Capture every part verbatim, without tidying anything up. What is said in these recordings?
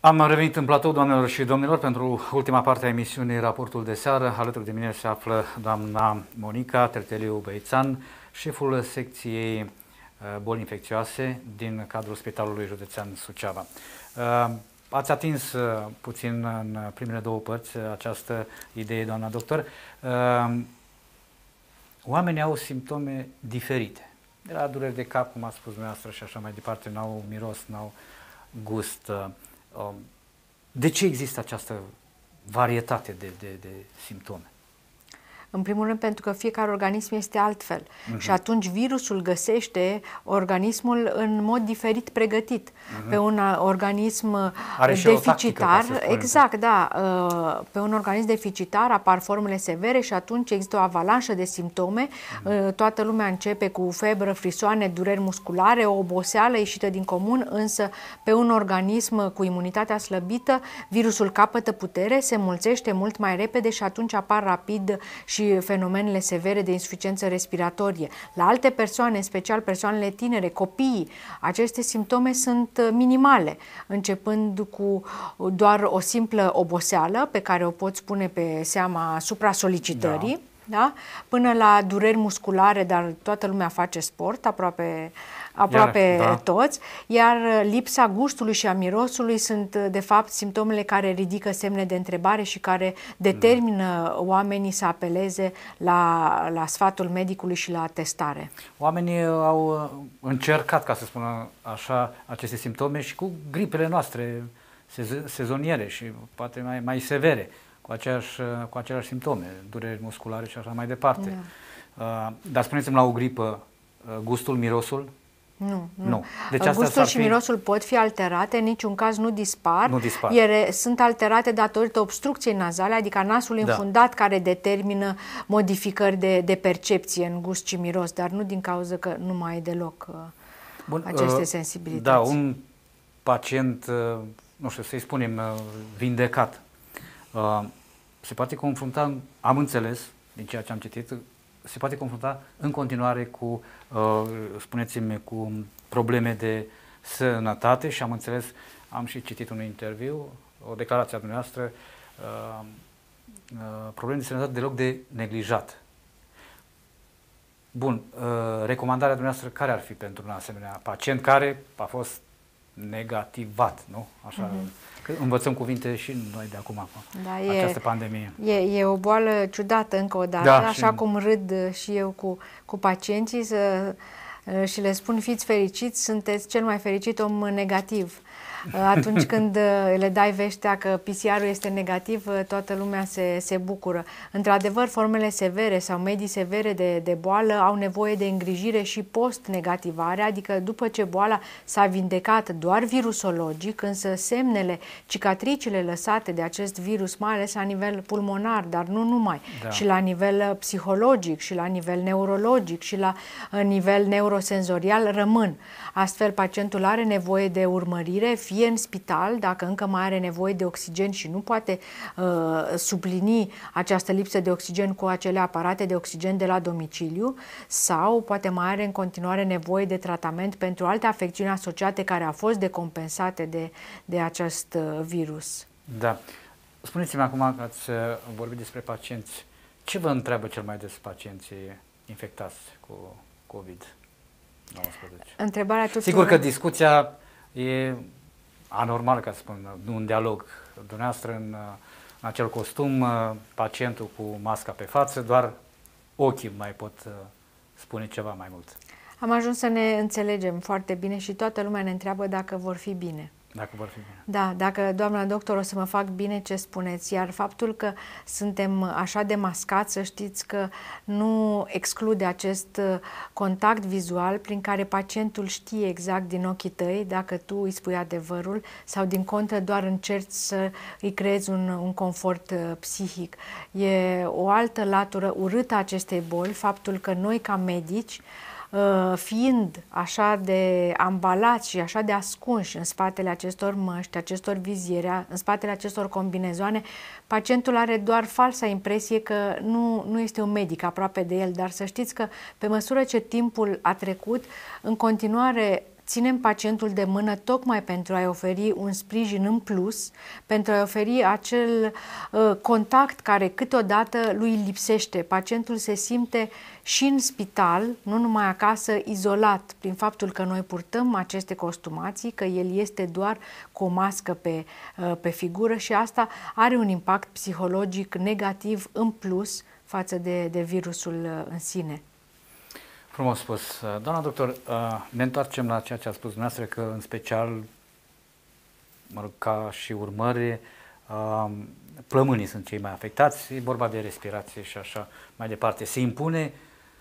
Am revenit în platou, doamnelor și domnilor, pentru ultima parte a emisiunii Raportul de seară. Alături de mine se află doamna Monica Terteliu Băițan, șeful secției boli infecțioase din cadrul Spitalului Județean Suceava. Ați atins puțin în primele două părți această idee, doamna doctor. Oamenii au simptome diferite. De la dureri de cap, cum ați spus dumneavoastră, și așa mai departe, n-au miros, n-au gust. De ce există această varietate de, de, de simptome? În primul rând pentru că fiecare organism este altfel uh-huh. și atunci virusul găsește organismul în mod diferit pregătit. Uh-huh. Pe un organism Are și deficitar, o tactică, exact, da, pe un organism deficitar apar formele severe și atunci există o avalanșă de simptome. Uh-huh. Toată lumea începe cu febră, frisoane, dureri musculare, o oboseală ieșită din comun, însă pe un organism cu imunitatea slăbită, virusul capătă putere, se mulțește mult mai repede și atunci apar rapid și fenomenele severe de insuficiență respiratorie. La alte persoane, în special persoanele tinere, copiii, aceste simptome sunt minimale, începând cu doar o simplă oboseală pe care o poți pune pe seama supra-solicitării, da. Da? Până la dureri musculare, dar toată lumea face sport, aproape, aproape iar, da. toți, iar lipsa gustului și a mirosului sunt de fapt simptomele care ridică semne de întrebare și care determină mm. oamenii să apeleze la, la sfatul medicului și la testare. Oamenii au încercat, ca să spun așa, aceste simptome și cu gripele noastre sezoniere și poate mai, mai severe, cu aceleași, cu aceleași simptome, dureri musculare și așa mai departe. Da. Uh, dar spuneți-mi, la o gripă, uh, gustul, mirosul? Nu. nu. nu. Deci gustul și fi... mirosul pot fi alterate, în niciun caz nu dispar. Nu dispar. Ele sunt alterate datorită obstrucției nazale, adică nasul da. înfundat, care determină modificări de, de percepție în gust și miros, dar nu din cauza că nu mai e deloc uh, Bun, aceste uh, sensibilități. Da, un pacient, uh, nu știu, să-i spunem, uh, vindecat, Uh, se poate confrunta, am înțeles din ceea ce am citit, se poate confrunta în continuare cu, uh, spuneți-mi, cu probleme de sănătate și am înțeles, am și citit un interviu, o declarație a dumneavoastră, uh, uh, probleme de sănătate deloc de neglijat. Bun, uh, recomandarea dumneavoastră care ar fi pentru un asemenea pacient care a fost negativat, nu? Așa, mm-hmm. Că învățăm cuvinte și noi de acum, da, această e, pandemie. E, e o boală ciudată încă o dată, da, așa și... cum râd și eu cu, cu pacienții să, și le spun fiți fericiți, sunteți cel mai fericit om negativ. Atunci când le dai vestea că P C R-ul este negativ, toată lumea se, se bucură. Într-adevăr, formele severe sau medii severe de, de boală au nevoie de îngrijire și post-negativare, adică după ce boala s-a vindecat doar virusologic, însă semnele, cicatricile lăsate de acest virus, mai ales la nivel pulmonar, dar nu numai, da. și la nivel psihologic, și la nivel neurologic, și la nivel neurosenzorial, rămân. Astfel, pacientul are nevoie de urmărire, fie în spital, dacă încă mai are nevoie de oxigen și nu poate uh, suplini această lipsă de oxigen cu acele aparate de oxigen de la domiciliu, sau poate mai are în continuare nevoie de tratament pentru alte afecțiuni asociate care au fost decompensate de, de acest uh, virus. Da. Spuneți-mi acum că ați vorbit despre pacienți. Ce vă întreabă cel mai des pacienții infectați cu COVID nouăsprezece? Întrebarea tuturor... Sigur că discuția e anormal, ca să spun, un dialog. Dumneavoastră în, în acel costum, pacientul cu masca pe față, doar ochii mai pot spune ceva mai mult. Am ajuns să ne înțelegem foarte bine și toată lumea ne întreabă dacă vor fi bine. Dacă vor fi bine. Da, dacă, doamna doctor, o să mă fac bine, ce spuneți? Iar faptul că suntem așa de mascați, să știți că nu exclude acest contact vizual prin care pacientul știe exact din ochii tăi dacă tu îi spui adevărul sau din contră doar încerci să îi creezi un, un confort psihic. E o altă latură urâtă a acestei boli, faptul că noi ca medici, fiind așa de ambalați și așa de ascunși în spatele acestor măști, acestor viziere, în spatele acestor combinezoane, pacientul are doar falsa impresie că nu, nu este un medic aproape de el, dar să știți că pe măsură ce timpul a trecut, în continuare ținem pacientul de mână tocmai pentru a-i oferi un sprijin în plus, pentru a-i oferi acel uh, contact care câteodată lui lipsește. Pacientul se simte și în spital, nu numai acasă, izolat prin faptul că noi purtăm aceste costumații, că el este doar cu o mască pe, uh, pe figură și asta are un impact psihologic negativ în plus față de, de virusul în sine. Frumos spus. Doamna doctor, ne întoarcem la ceea ce a spus dumneavoastră, că în special, mă rog, ca și urmări, plămânii sunt cei mai afectați, e vorba de respirație și așa mai departe. Se impune,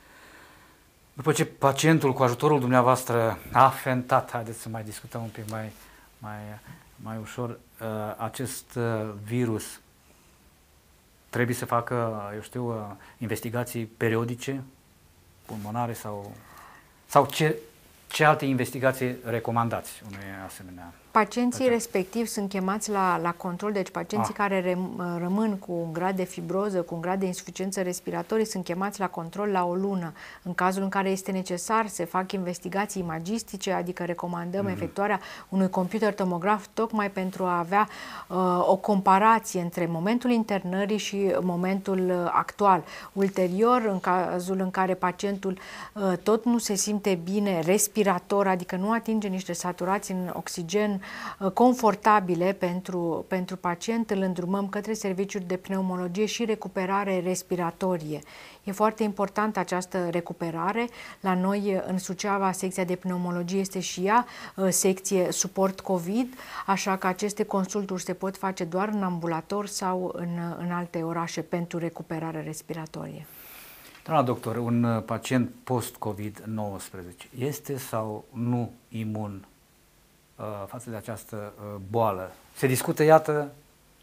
după ce pacientul cu ajutorul dumneavoastră a fentat, haideți să mai discutăm un pic mai, mai, mai ușor, acest virus, trebuie să facă, eu știu, investigații periodice, pulmonare sau, sau ce, ce alte investigații recomandați unui asemenea? Pacienții pacient? respectiv sunt chemați la, la control, deci pacienții ah. care rem, rămân cu un grad de fibroză, cu un grad de insuficiență respiratorie, sunt chemați la control la o lună. În cazul în care este necesar, se fac investigații imagistice, adică recomandăm mm-hmm. efectuarea unui computer tomograf tocmai pentru a avea uh, o comparație între momentul internării și momentul actual. Ulterior, în cazul în care pacientul uh, tot nu se simte bine respirator, adică nu atinge niște saturații în oxigen confortabile pentru, pentru pacient, îl îndrumăm către serviciul de pneumologie și recuperare respiratorie. E foarte importantă această recuperare. La noi, în Suceava, secția de pneumologie este și ea secție suport COVID, așa că aceste consulturi se pot face doar în ambulator sau în, în alte orașe pentru recuperare respiratorie. Doamna doctor, un pacient post-COVID nouăsprezece este sau nu imun față de această boală? Se discută, iată,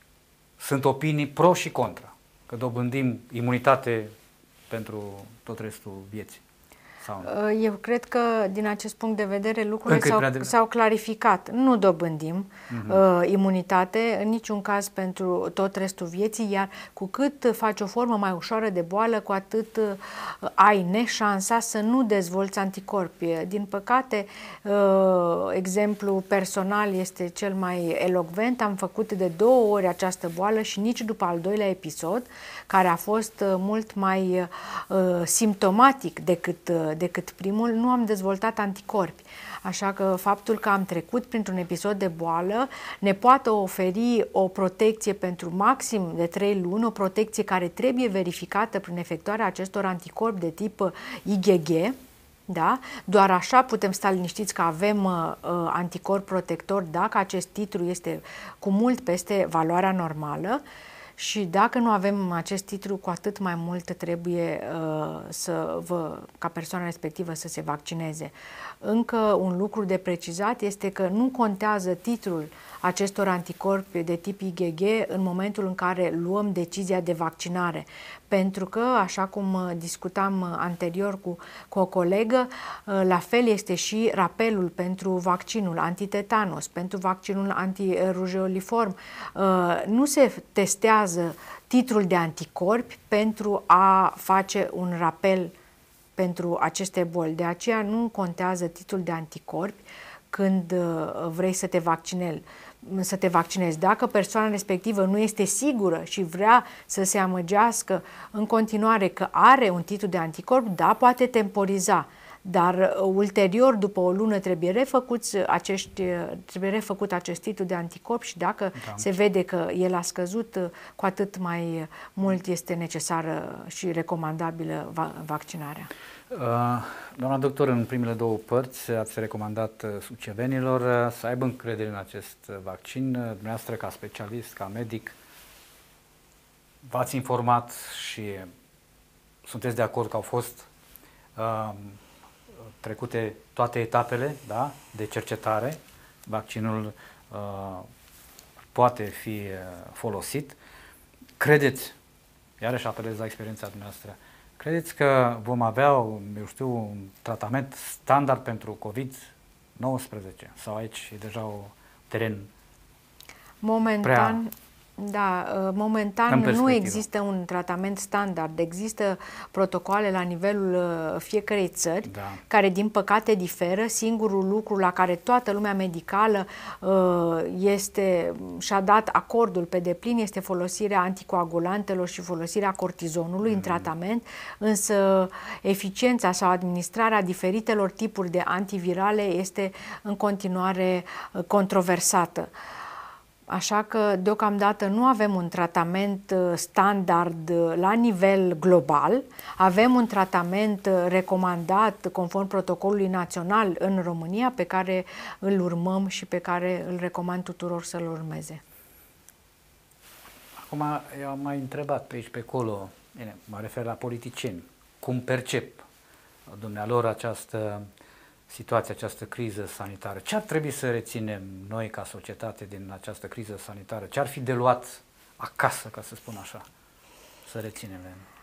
sunt opinii pro și contra, că dobândim imunitate pentru tot restul vieții. Sau... Eu cred că, din acest punct de vedere, lucrurile s-au de... clarificat. Nu dobândim uh-huh. uh, imunitate, în niciun caz pentru tot restul vieții, iar cu cât faci o formă mai ușoară de boală, cu atât uh, ai neșansa să nu dezvolți anticorpi. Din păcate, uh, exemplu personal este cel mai elocvent. Am făcut de două ori această boală și nici după al doilea episod, care a fost uh, mult mai uh, simptomatic decât uh, decât primul, nu am dezvoltat anticorpi. Așa că faptul că am trecut printr-un episod de boală ne poate oferi o protecție pentru maxim de trei luni, o protecție care trebuie verificată prin efectuarea acestor anticorpi de tip I G G. Da? Doar așa putem sta liniștiți că avem uh, anticorp protector dacă acest titlu este cu mult peste valoarea normală. Și dacă nu avem acest titlu, cu atât mai mult trebuie uh, să vă, ca persoana respectivă să se vaccineze. Încă un lucru de precizat este că nu contează titlul acestor anticorpi de tip I G G în momentul în care luăm decizia de vaccinare. Pentru că, așa cum discutam anterior cu, cu o colegă, la fel este și rapelul pentru vaccinul antitetanos, pentru vaccinul antirujeoliform. Nu se testează titlul de anticorpi pentru a face un rapel pentru aceste boli. De aceea nu contează titlul de anticorpi când vrei să te vaccinezi. să te vaccinezi. Dacă persoana respectivă nu este sigură și vrea să se amăgească în continuare că are un titlu de anticorp, da, poate temporiza. Dar ulterior, după o lună, trebuie refăcut, acești, trebuie refăcut acest titlu de anticorp și dacă da. se vede că el a scăzut, cu atât mai mult este necesară și recomandabilă vaccinarea. Uh, doamna doctor, în primele două părți ați recomandat sucevenilor să aibă încredere în acest vaccin. Dumneavoastră, ca specialist, ca medic, v-ați informat și sunteți de acord că au fost uh, trecute toate etapele, da, de cercetare. Vaccinul uh, poate fi folosit. Credeți, iarăși apelez la experiența dumneavoastră, credeți că vom avea, eu știu, un tratament standard pentru COVID nouăsprezece? Sau aici e deja un teren momentan, Da, momentan nu există un tratament standard, există protocoale la nivelul fiecărei țări, da, care din păcate diferă. Singurul lucru la care toată lumea medicală este, și-a dat acordul pe deplin este folosirea anticoagulantelor și folosirea cortizonului mm. în tratament, însă eficiența sau administrarea diferitelor tipuri de antivirale este în continuare controversată. Așa că, deocamdată, nu avem un tratament standard la nivel global, avem un tratament recomandat conform protocolului național în România, pe care îl urmăm și pe care îl recomand tuturor să-l urmeze. Acum, eu am mai întrebat pe aici, pe acolo, bine, mă refer la politicieni, cum percep dumnealor această situația, această criză sanitară. Ce ar trebui să reținem noi ca societate din această criză sanitară? Ce ar fi de luat acasă, ca să spun așa, să reținem?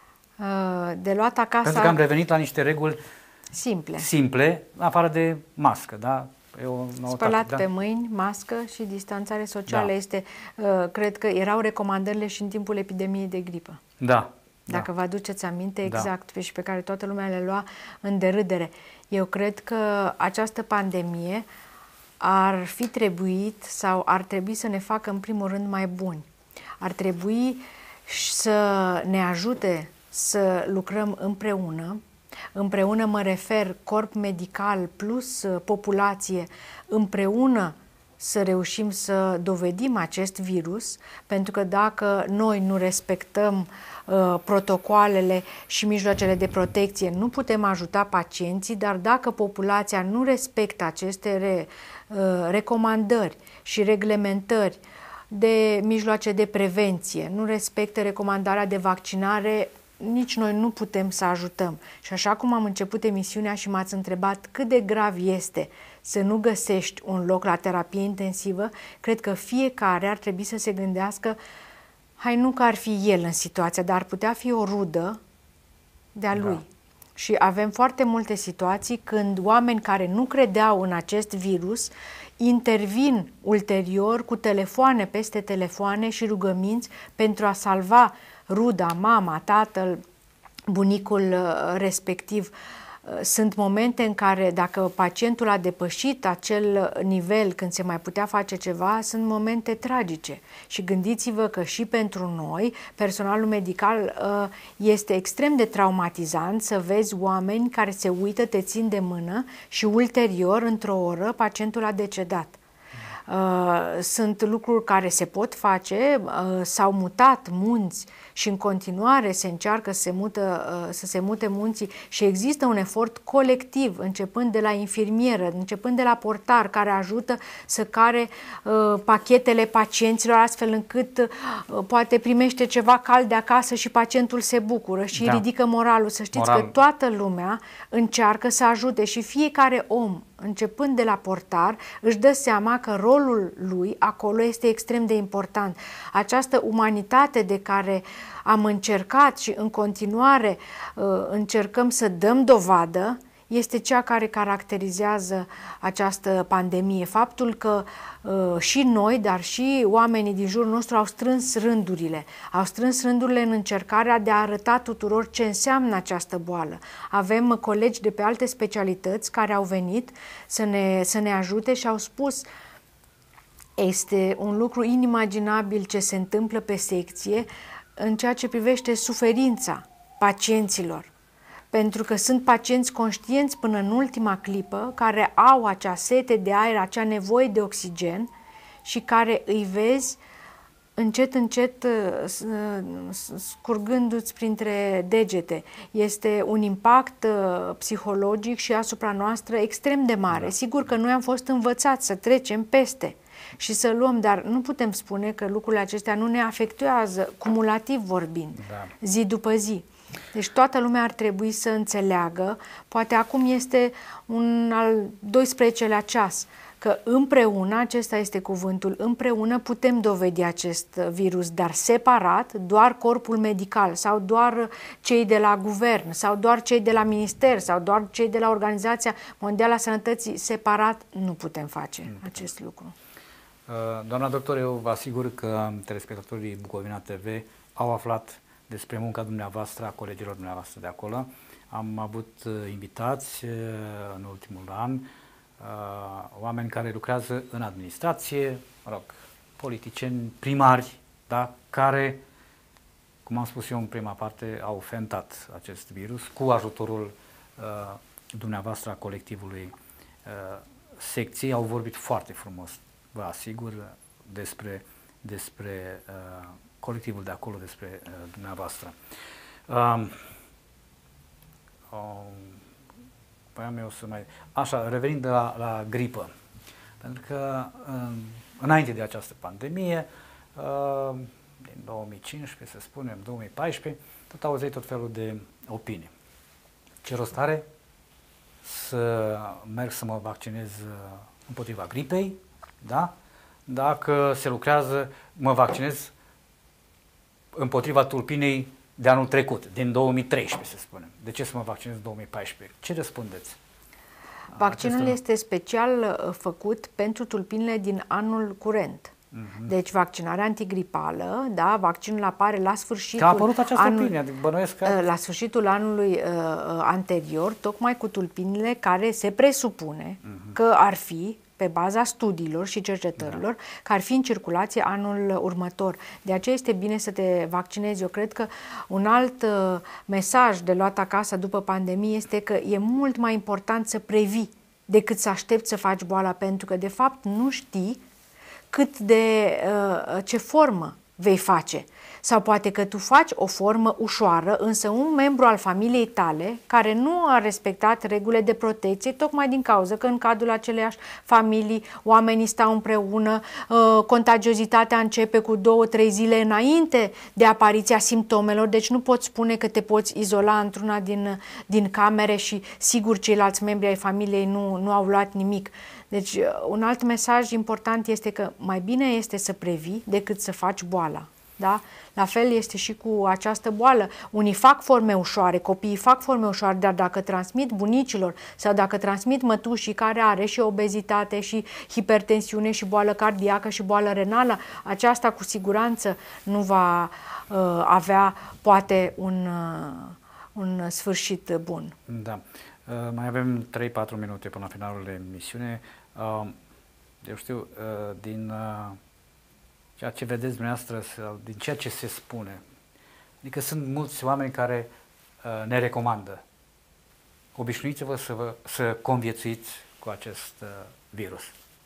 De luat acasă... Pentru că am revenit la niște reguli simple, simple afară de mască, da? Eu, Spălat da? pe mâini, mască și distanțare socială. Da. Este, cred că erau recomandările și în timpul epidemiei de gripă. Da. Dacă da. vă aduceți aminte, exact, da. și pe care toată lumea le lua în derâdere. Eu cred că această pandemie ar fi trebuit sau ar trebui să ne facă în primul rând mai buni. Ar trebui să ne ajute să lucrăm împreună. Împreună mă refer corp medical plus populație, împreună să reușim să dovedim acest virus, pentru că dacă noi nu respectăm uh, protocoalele și mijloacele de protecție, nu putem ajuta pacienții, dar dacă populația nu respectă aceste re, uh, recomandări și reglementări de mijloace de prevenție, nu respectă recomandarea de vaccinare, nici noi nu putem să ajutăm. Și așa cum am început emisiunea și m-ați întrebat cât de grav este să nu găsești un loc la terapie intensivă, cred că fiecare ar trebui să se gândească, hai, nu că ar fi el în situația, dar ar putea fi o rudă de-a lui. Da. Și avem foarte multe situații când oameni care nu credeau în acest virus intervin ulterior cu telefoane peste telefoane și rugăminți pentru a salva ruda, mama, tatăl, bunicul respectiv. Sunt momente în care, dacă pacientul a depășit acel nivel când se mai putea face ceva, sunt momente tragice. Și gândiți-vă că și pentru noi, personalul medical, este extrem de traumatizant să vezi oameni care se uită, te țin de mână și ulterior, într-o oră, pacientul a decedat. Sunt lucruri care se pot face, s-au mutat munți și în continuare se încearcă să se, mută, să se mute munții și există un efort colectiv, începând de la infirmieră, începând de la portar, care ajută să care uh, pachetele pacienților astfel încât uh, poate primește ceva cald de acasă și pacientul se bucură și da. ridică moralul. Să știți Moral. că toată lumea încearcă să ajute și fiecare om, începând de la portar, își dă seama că rolul lui acolo este extrem de important. Această umanitate de care am încercat și în continuare uh, încercăm să dăm dovadă, este cea care caracterizează această pandemie. Faptul că uh, și noi, dar și oamenii din jurul nostru au strâns rândurile. Au strâns rândurile în încercarea de a arăta tuturor ce înseamnă această boală. Avem colegi de pe alte specialități care au venit să ne, să ne ajute și au spus: este un lucru inimaginabil ce se întâmplă pe secție în ceea ce privește suferința pacienților. Pentru că sunt pacienți conștienți până în ultima clipă, care au acea sete de aer, acea nevoie de oxigen și care îi vezi încet, încet scurgându-ți printre degete. Este un impact psihologic și asupra noastră extrem de mare. Sigur că noi am fost învățați să trecem peste și să luăm, dar nu putem spune că lucrurile acestea nu ne afectează, cumulativ vorbind, da. zi după zi. Deci toată lumea ar trebui să înțeleagă, poate acum este un al doisprezecelea ceas, că împreună, acesta este cuvântul, împreună putem dovedi acest virus, dar separat, doar corpul medical sau doar cei de la guvern sau doar cei de la minister sau doar cei de la Organizația Mondială a Sănătății, separat nu putem face acest lucru. Doamna doctor, eu vă asigur că telespectatorii Bucovina T V au aflat despre munca dumneavoastră, a colegilor dumneavoastră de acolo. Am avut invitați în ultimul an, oameni care lucrează în administrație, mă rog, politicieni, primari, da, care, cum am spus eu în prima parte, au fentat acest virus cu ajutorul uh, dumneavoastră, a colectivului uh, secției. Au vorbit foarte frumos, vă asigur, despre, despre uh, colectivul de acolo, despre uh, dumneavoastră. Uh, uh, Voiam eu să mai... Așa, revenind la, la gripă, pentru că uh, înainte de această pandemie, uh, din două mii cincisprezece, să spunem, două mii paisprezece, tot auzeai tot felul de opinii. Ce rost are să merg să mă vaccinez împotriva gripei, da? Dacă se lucrează, mă vaccinez împotriva tulpinei de anul trecut, din două mii treisprezece, să spunem. De ce să mă vaccinez în două mii paisprezece? Ce răspundeți? Vaccinul Acesta... este special făcut pentru tulpinile din anul curent. Uh-huh. Deci vaccinarea antigripală, da, vaccinul apare la sfârșitul că a apărut această anul, tulpine, adică bănuiesc că... la sfârșitul anului uh, anterior, tocmai cu tulpinile care se presupune uh-huh. că ar fi, pe baza studiilor și cercetărilor, da. că ar fi în circulație anul următor. De aceea este bine să te vaccinezi. Eu cred că un alt uh, mesaj de luat acasă după pandemie este că e mult mai important să previi decât să aștepți să faci boala, pentru că de fapt nu știi cât de uh, ce formă vei face. Sau poate că tu faci o formă ușoară, însă un membru al familiei tale care nu a respectat regulile de protecție, tocmai din cauza că în cadrul aceleiași familii oamenii stau împreună, uh, contagiozitatea începe cu două, trei zile înainte de apariția simptomelor, deci nu poți spune că te poți izola într-una din, din camere și sigur ceilalți membri ai familiei nu, nu au luat nimic. Deci un alt mesaj important este că mai bine este să previi decât să faci boala. Da? La fel este și cu această boală. Unii fac forme ușoare, copiii fac forme ușoare, dar dacă transmit bunicilor sau dacă transmit mătușii care are și obezitate și hipertensiune și boală cardiacă și boală renală, aceasta cu siguranță nu va uh, avea poate un, uh, un sfârșit bun. Da. Uh, mai avem trei patru minute până la finalul emisiunii. Uh, eu știu, uh, din... Uh, ceea ce vedeți dumneavoastră, din ceea ce se spune. Adică sunt mulți oameni care uh, ne recomandă. Obișnuiți-vă să, vă, să conviețuiți cu acest uh, virus.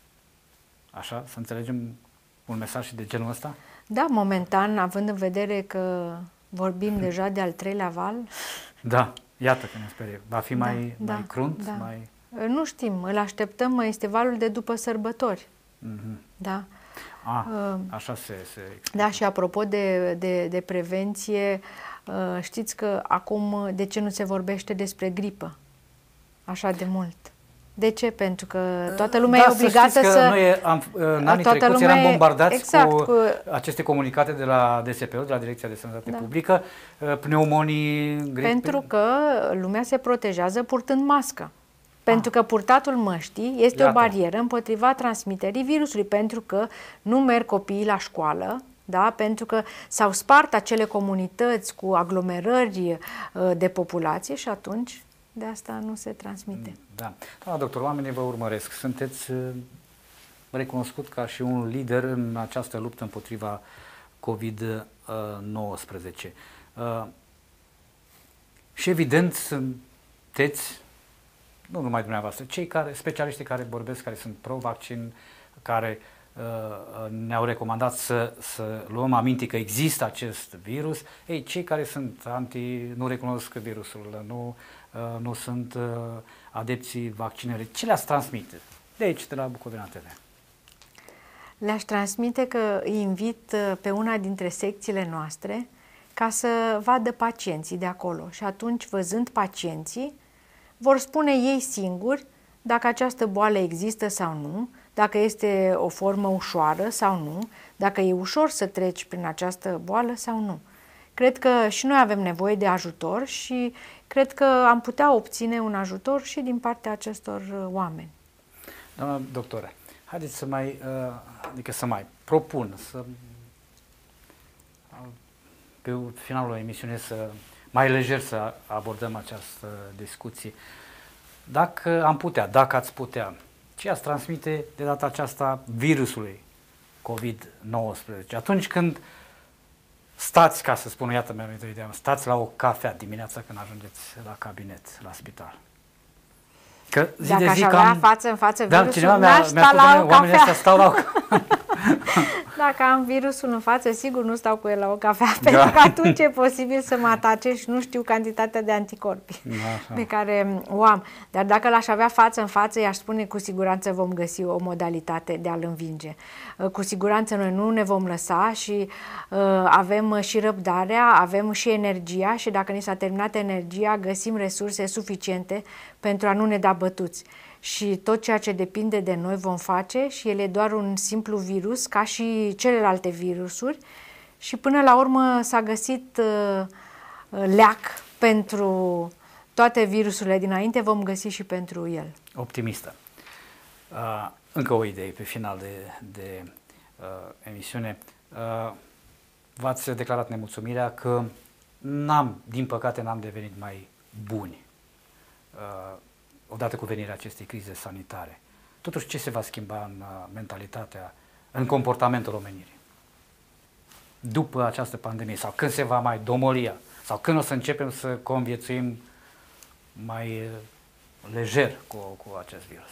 Așa? Să înțelegem un mesaj de genul ăsta? Da, momentan, având în vedere că vorbim hmm. deja de al treilea val. Da, iată că ne sperie. Va fi mai, da, mai da, crunt? Da. Mai... Nu știm, îl așteptăm, este valul de după sărbători. Mm-hmm. Da. Ah, așa se, se... Da, și apropo de, de, de prevenție, știți că acum de ce nu se vorbește despre gripă așa de mult? De ce? Pentru că toată lumea da, e obligată să... să... Noi am, în anii trecuți eram bombardați exact, cu, cu aceste comunicate de la D S P-ul, de la Direcția de Sănătate da. Publică, pneumonii, gripe... Pentru că lumea se protejează purtând mască. Pentru că purtatul măștii este Iată. o barieră împotriva transmiterii virusului, pentru că nu merg copiii la școală, da? Pentru că s-au spart acele comunități cu aglomerări de populație și atunci de asta nu se transmite. Da. Doamna doctor, oamenii vă urmăresc. Sunteți recunoscut ca și un lider în această luptă împotriva COVID nouăsprezece. Și evident sunteți, nu numai dumneavoastră, cei care, specialiștii care vorbesc, care sunt pro-vaccin, care uh, ne-au recomandat să, să luăm aminte că există acest virus, ei, cei care sunt anti, nu recunosc virusul, nu, uh, nu sunt uh, adepții vaccinării, ce le-ați transmite? De aici, de la Bucovina T V. Le-aș transmite că îi invit pe una dintre secțiile noastre ca să vadă pacienții de acolo și atunci, văzând pacienții, vor spune ei singuri dacă această boală există sau nu, dacă este o formă ușoară sau nu, dacă e ușor să treci prin această boală sau nu. Cred că și noi avem nevoie de ajutor și cred că am putea obține un ajutor și din partea acestor oameni. Doamna doctoră, haideți să mai, adică să mai propun, să pe finalul emisiunii să mai lejer să abordăm această discuție. Dacă am putea, dacă ați putea, ce ați transmite de data aceasta virusului COVID nouăsprezece? Atunci când stați, ca să spun, iată, mi-am venit o idee, stați la o cafea dimineața când ajungeți la cabinet, la spital. Că zi Dacă de zi aș avea cam... față în față virusul, da, cineva mi-a spus, oamenii ăștia stau la o Dacă am virusul în față, sigur nu stau cu el la o cafea, da. Pentru că atunci e posibil să mă atace și nu știu cantitatea de anticorpi Așa. pe care o am. Dar dacă l-aș avea față în față, i-aș spune cu siguranță vom găsi o modalitate de a-l învinge. Cu siguranță noi nu ne vom lăsa și uh, avem și răbdarea, avem și energia și dacă ni s-a terminat energia, găsim resurse suficiente pentru a nu ne da bătuți. Și tot ceea ce depinde de noi vom face și el e doar un simplu virus, ca și celelalte virusuri și până la urmă s-a găsit uh, leac pentru toate virusurile dinainte, vom găsi și pentru el. Optimistă. Uh, încă o idee pe final de, de uh, emisiune. Uh, v-ați declarat nemulțumirea că n-am, din păcate n-am devenit mai buni uh, odată cu venirea acestei crize sanitare. Totuși, ce se va schimba în mentalitatea, în comportamentul omenirii? După această pandemie, sau când se va mai domolia, sau când o să începem să conviețuim mai lejer cu, cu acest virus?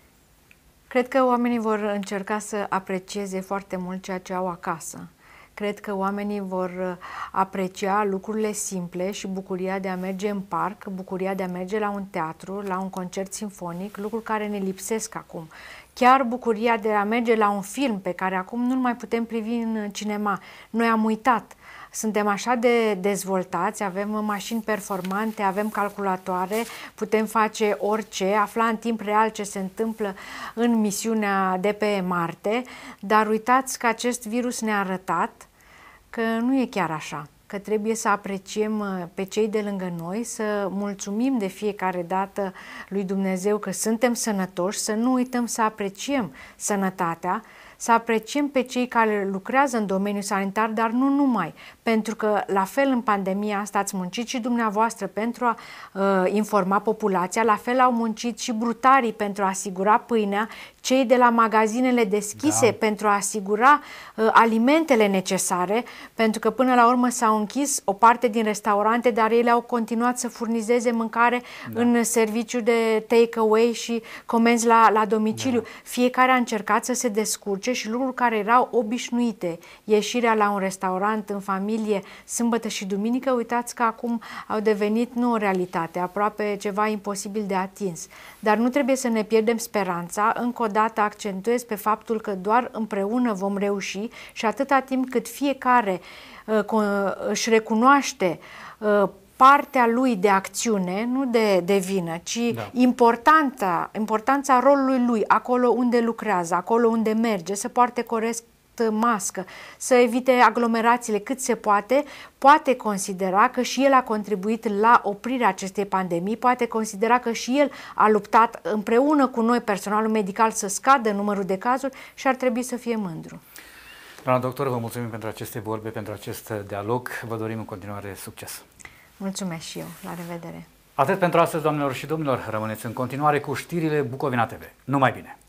Cred că oamenii vor încerca să aprecieze foarte mult ceea ce au acasă. Cred că oamenii vor aprecia lucrurile simple și bucuria de a merge în parc, bucuria de a merge la un teatru, la un concert simfonic, lucruri care ne lipsesc acum. Chiar bucuria de a merge la un film pe care acum nu-l mai putem privi în cinema. Noi am uitat. Suntem așa de dezvoltați, avem mașini performante, avem calculatoare, putem face orice, afla în timp real ce se întâmplă în misiunea de pe Marte, dar uitați că acest virus ne-a arătat că nu e chiar așa, că trebuie să apreciem pe cei de lângă noi, să mulțumim de fiecare dată lui Dumnezeu că suntem sănătoși, să nu uităm să apreciem sănătatea, să apreciem pe cei care lucrează în domeniul sanitar, dar nu numai, pentru că la fel în pandemia asta ați muncit și dumneavoastră pentru a uh, informa populația, la fel au muncit și brutarii pentru a asigura pâinea, cei de la magazinele deschise da. pentru a asigura uh, alimentele necesare, pentru că până la urmă s-au închis o parte din restaurante, dar ele au continuat să furnizeze mâncare da. în serviciu de take-away și comenzi la, la domiciliu. Da. Fiecare a încercat să se descurce și lucruri care erau obișnuite, ieșirea la un restaurant în familie, sâmbătă și duminică, uitați că acum au devenit nu o realitate, aproape ceva imposibil de atins. Dar nu trebuie să ne pierdem speranța, încă o dată accentuez pe faptul că doar împreună vom reuși și atâta timp cât fiecare uh, își recunoaște uh, partea lui de acțiune, nu de, de vină, ci da. importanța, importanța rolului lui, acolo unde lucrează, acolo unde merge, să poarte corect mască, să evite aglomerațiile cât se poate, poate considera că și el a contribuit la oprirea acestei pandemii, poate considera că și el a luptat împreună cu noi, personalul medical, să scadă numărul de cazuri și ar trebui să fie mândru. Doamna doctor, vă mulțumim pentru aceste vorbe, pentru acest dialog. Vă dorim în continuare succes. Mulțumesc și eu. La revedere. Atât pentru astăzi, doamnelor și domnilor. Rămâneți în continuare cu știrile Bucovina T V. Numai bine!